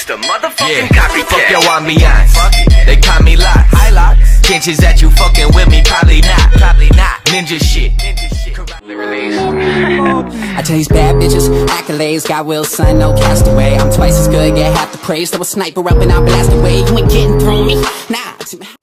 just a motherfucking copycat. Fuck your ambiance. They call me Locks. Chances that you fucking with me, probably not. Ninja shit. I tell these bad bitches, accolades, got Will, son, no castaway. I'm twice as good, get half the praise. Throw a sniper up and I'll blast away. You ain't getting through me, nah.